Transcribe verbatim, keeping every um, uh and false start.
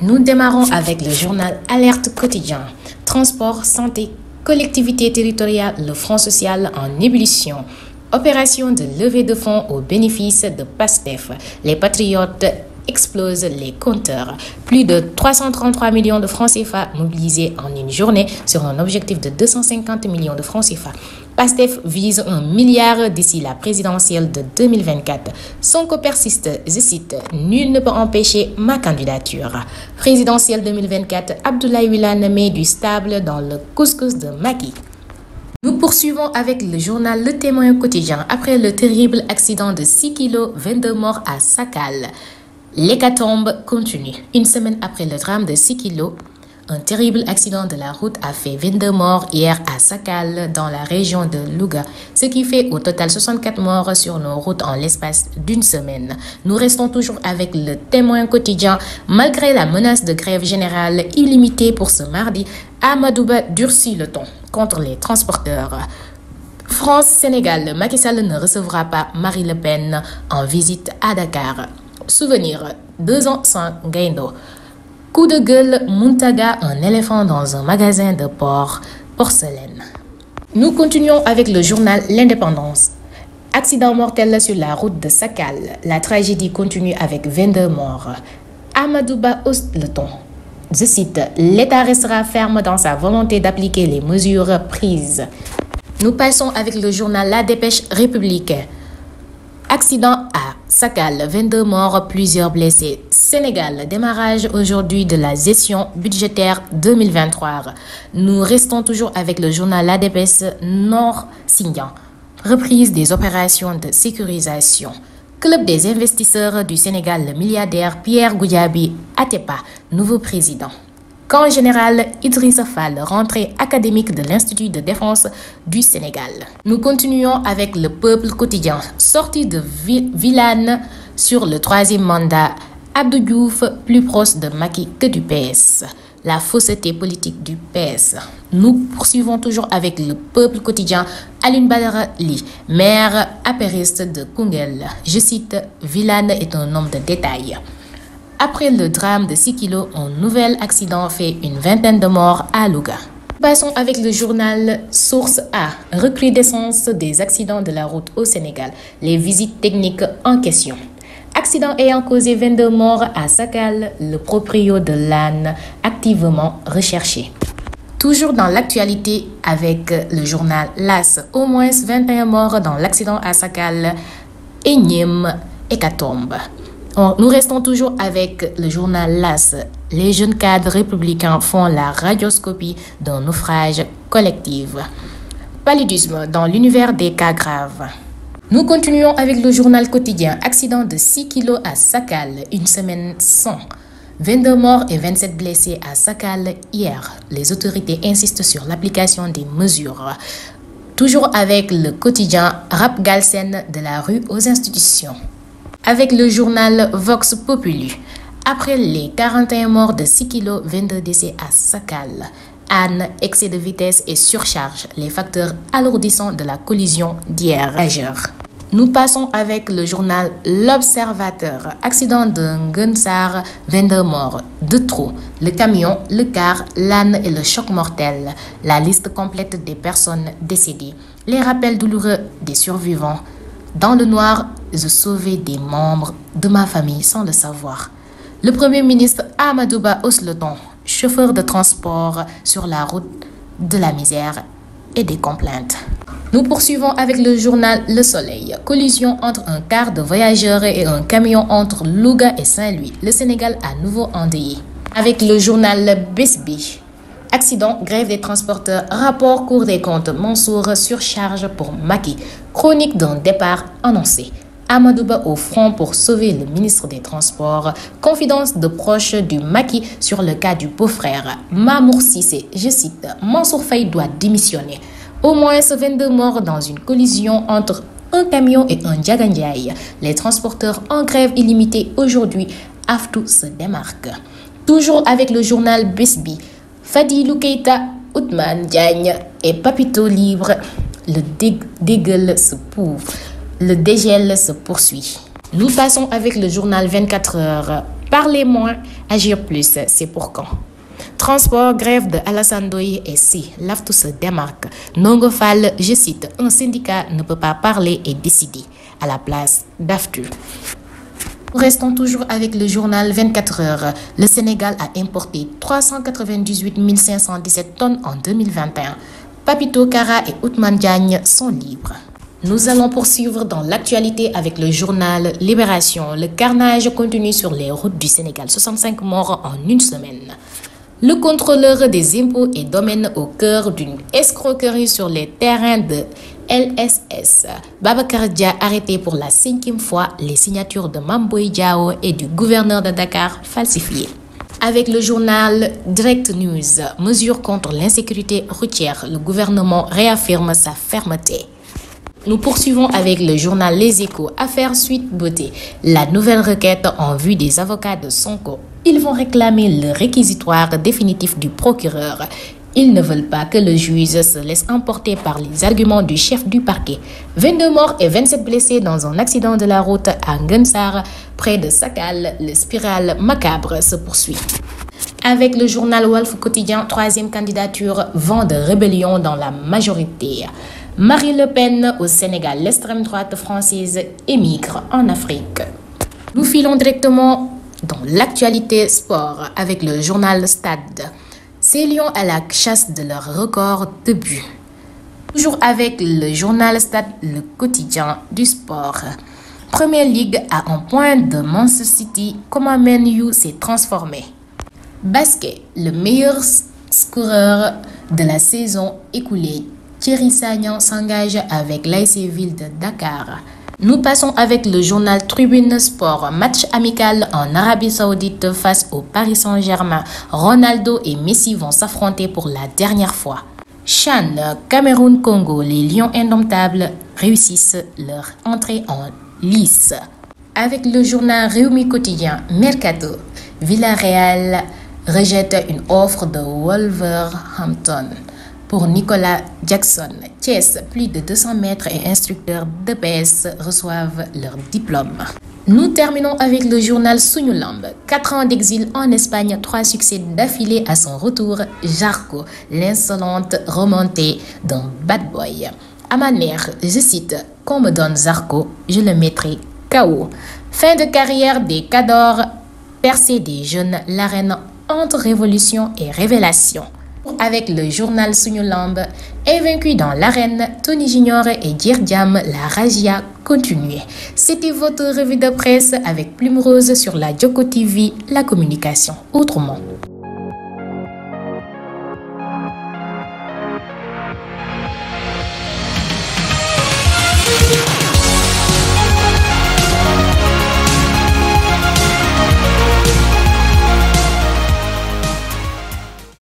Nous démarrons avec le journal Alerte quotidien. Transport, santé, collectivité territoriale, le Front social en ébullition. Opération de levée de fonds au bénéfice de PASTEF. Les patriotes explosent les compteurs. Plus de trois cent trente-trois millions de francs C F A mobilisés en une journée sur un objectif de deux cent cinquante millions de francs C F A. PASTEF vise un milliard d'ici la présidentielle de deux mille vingt-quatre. Sonko persiste, je cite, « Nul ne peut empêcher ma candidature ». Présidentielle deux mille vingt-quatre, Abdoulaye Wilane met du stable dans le couscous de Macky. Nous poursuivons avec le journal Le Témoin quotidien. Après le terrible accident de six kilos, vingt-deux morts à Sakal. L'hécatombe continue. Une semaine après le drame de six kilos, un terrible accident de la route a fait vingt-deux morts hier à Sakal, dans la région de Louga, ce qui fait au total soixante-quatre morts sur nos routes en l'espace d'une semaine. Nous restons toujours avec le Témoin quotidien. Malgré la menace de grève générale illimitée pour ce mardi, Amadou Ba durcit le ton contre les transporteurs. France-Sénégal, Macky Sall ne recevra pas Marie Le Pen en visite à Dakar. Souvenir, deux ans sans Gaindo. Coup de gueule, Muntaga, un éléphant dans un magasin de porc porcelaine. Nous continuons avec le journal L'Indépendance. Accident mortel sur la route de Sakal. La tragédie continue avec vingt-deux morts. Amadou Ba hausse le ton. Je cite, « L'État restera ferme dans sa volonté d'appliquer les mesures prises ». Nous passons avec le journal La Dépêche républicaine. Accident à Sakal, vingt-deux morts, plusieurs blessés. Sénégal, démarrage aujourd'hui de la gestion budgétaire deux mille vingt-trois. Nous restons toujours avec le journal La Dépêche Nord-Sindian. Reprise des opérations de sécurisation. Club des investisseurs du Sénégal, le milliardaire Pierre Goudiaby Atepa, nouveau président. Camp général Idrissa Fall, rentrée académique de l'Institut de défense du Sénégal. Nous continuons avec le Peuple quotidien. Sortie de Vilane sur le troisième mandat. Abdou Diouf, plus proche de Macky que du P S. La fausseté politique du P S. Nous poursuivons toujours avec le Peuple quotidien. Aline Badara Ly, maire apériste de Koungheul. Je cite, « Vilane est un homme de détail ». Après le drame de six kilos, un nouvel accident fait une vingtaine de morts à Louga. Passons avec le journal Source A. Recrudescence des accidents de la route au Sénégal. Les visites techniques en question. Accident ayant causé vingt-deux morts à Sakal, le proprio de l'âne activement recherché. Toujours dans l'actualité avec le journal L'As, au moins vingt et un morts dans l'accident à Sakal, énième hécatombe. Nous restons toujours avec le journal L'As. Les jeunes cadres républicains font la radioscopie d'un naufrage collectif. Paludisme dans l'univers des cas graves. Nous continuons avec le journal quotidien. Accident de six kilos à Sakal, une semaine sans. vingt-deux morts et vingt-sept blessés à Sakal hier. Les autorités insistent sur l'application des mesures. Toujours avec le quotidien Rap Galsen de la rue aux institutions. Avec le journal Vox Populi. Après les quarante et un morts de six kilos, vingt-deux décès à Sakal. Anne, excès de vitesse et surcharge, les facteurs alourdissants de la collision d'hier. Nous passons avec le journal L'Observateur. Accident de Nguensar, vingt-deux morts, de trop. Le camion, le car, l'âne et le choc mortel. La liste complète des personnes décédées. Les rappels douloureux des survivants. Dans le noir, je sauvais des membres de ma famille sans le savoir. Le Premier ministre Amadou Ba hausse le ton. Chauffeur de transport sur la route de la misère et des complaintes. Nous poursuivons avec le journal Le Soleil. Collision entre un car de voyageurs et un camion entre Louga et Saint-Louis. Le Sénégal à nouveau endeuillé. Avec le journal Besbi. Accident, grève des transporteurs, rapport Cour des comptes, Mansour surcharge pour Macky. Chronique d'un départ annoncé. Amadou Ba au front pour sauver le ministre des Transports. Confidence de proches du Macky sur le cas du beau-frère. Mamour Cissé, je cite, Mansour Faye doit démissionner. Au moins vingt-deux morts dans une collision entre un camion et un Djagandiaï. Les transporteurs en grève illimitée aujourd'hui. Aftou se démarque. Toujours avec le journal Besbi. Fadilou Keita, Ousmane Diagne et Papito libre. Le dé dégueule se pouve. Le dégel se poursuit. Nous passons avec le journal vingt-quatre heures. Parler moins, agir plus, c'est pour quand? Transport, grève de Alassane Ndoye et si l'Aftu se démarque. Ndongo Fall, je cite, un syndicat ne peut pas parler et décider à la place d'Aftu. Nous restons toujours avec le journal vingt-quatre heures. Le Sénégal a importé trois cent quatre-vingt-dix-huit mille cinq cent dix-sept tonnes en deux mille vingt et un. Papito Kara et Ousmane Diagne sont libres. Nous allons poursuivre dans l'actualité avec le journal Libération. Le carnage continue sur les routes du Sénégal. soixante-cinq morts en une semaine. Le contrôleur des impôts et domaines au cœur d'une escroquerie sur les terrains de L S S. Babacar Dia arrêté pour la cinquième fois, les signatures de Mame Boye Diao et du gouverneur de Dakar falsifiées. Avec le journal Direct News, mesures contre l'insécurité routière, le gouvernement réaffirme sa fermeté. Nous poursuivons avec le journal Les Échos, affaire Sweet Beauté. La nouvelle requête en vue des avocats de Sonko. Ils vont réclamer le réquisitoire définitif du procureur. Ils ne veulent pas que le juge se laisse emporter par les arguments du chef du parquet. vingt-deux morts et vingt-sept blessés dans un accident de la route à Nguensar, près de Sakal. Le spirale macabre se poursuit. Avec le journal Walf Quotidien, troisième candidature, vent de rébellion dans la majorité. Marie Le Pen au Sénégal, l'extrême droite française émigre en Afrique. Nous filons directement dans l'actualité sport avec le journal Stade. Ces Lions à la chasse de leur record de buts. Toujours avec le journal Stade, le quotidien du sport. Première Ligue à un point de Manchester City, comment Man U s'est transformé. Basket, le meilleur scoreur de la saison écoulée. Thierry Sagnan s'engage avec l'A S Ville de Dakar. Nous passons avec le journal Tribune Sport. Match amical en Arabie Saoudite face au Paris Saint-Germain. Ronaldo et Messi vont s'affronter pour la dernière fois. Chan, Cameroun-Congo, les Lions indomptables réussissent leur entrée en lice. Avec le journal Réumi Quotidien, Mercato, Villarreal rejette une offre de Wolverhampton. Pour Nicolas Jackson, Thiès, plus de deux cents maîtres et instructeurs de P S reçoivent leur diplôme. Nous terminons avec le journal Sunu Lamb. Quatre ans d'exil en Espagne, trois succès d'affilée à son retour. Zarco, l'insolente remontée d'un bad boy. À ma mère, je cite, qu'on me donne Zarco, je le mettrai K O. Fin de carrière des Cadors, percée des jeunes, l'arène entre révolution et révélation. Avec le journal Sunu Lamb, invaincu dans l'arène, Tony Junior et Djerdiam, la razzia continue. C'était votre revue de presse avec Plume Rose sur la Djoko T V, la communication autrement.